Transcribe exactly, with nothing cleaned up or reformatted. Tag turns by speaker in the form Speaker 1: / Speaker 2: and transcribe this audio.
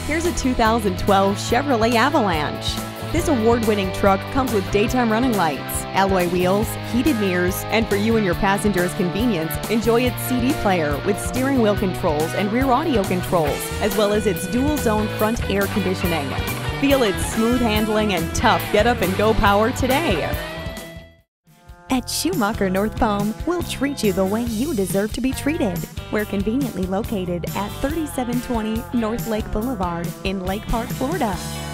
Speaker 1: Here's a two thousand twelve Chevrolet Avalanche. This award-winning truck comes with daytime running lights, alloy wheels, heated mirrors, and for you and your passengers' convenience, enjoy its C D player with steering wheel controls and rear audio controls, as well as its dual-zone front air conditioning. Feel its smooth handling and tough get-up-and-go power today. At Schumacher North Palm, we'll treat you the way you deserve to be treated. We're conveniently located at thirty-seven twenty Northlake Boulevard in Lake Park, Florida.